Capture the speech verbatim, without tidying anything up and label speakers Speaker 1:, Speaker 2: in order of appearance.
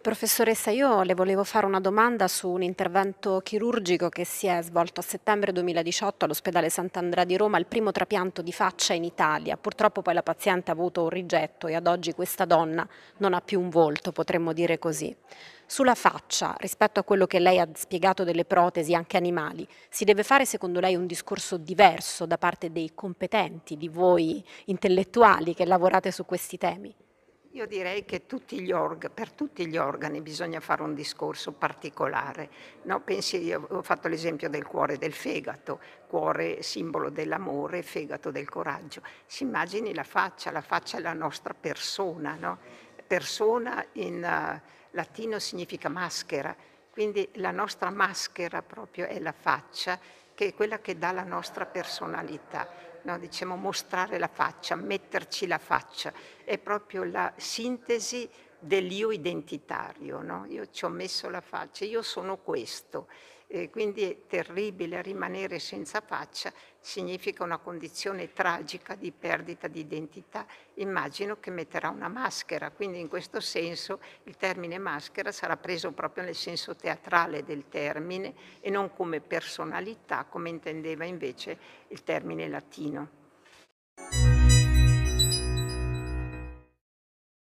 Speaker 1: Professoressa, io le volevo fare una domanda su un intervento chirurgico che si è svolto a settembre duemiladiciotto all'ospedale Sant'Andrea di Roma, il primo trapianto di faccia in Italia. Purtroppo poi la paziente ha avuto un rigetto e ad oggi questa donna non ha più un volto, potremmo dire così. Sulla faccia, rispetto a quello che lei ha spiegato delle protesi anche animali, si deve fare secondo lei un discorso diverso da parte dei competenti, di voi intellettuali che lavorate su questi temi?
Speaker 2: Io direi che tutti gli org per tutti gli organi bisogna fare un discorso particolare, no, pensi io ho fatto l'esempio del cuore e del fegato, cuore simbolo dell'amore, fegato del coraggio. Si immagini la faccia, la faccia è la nostra persona, no, persona in uh, latino significa maschera, quindi la nostra maschera proprio è la faccia, che è quella che dà la nostra personalità. No, diciamo mostrare la faccia, metterci la faccia, è proprio la sintesi dell'io identitario, no? Io ci ho messo la faccia, io sono questo, e quindi è terribile rimanere senza faccia, significa una condizione tragica di perdita di identità. Immagino che metterà una maschera, quindi in questo senso il termine maschera sarà preso proprio nel senso teatrale del termine e non come personalità, come intendeva invece il termine latino.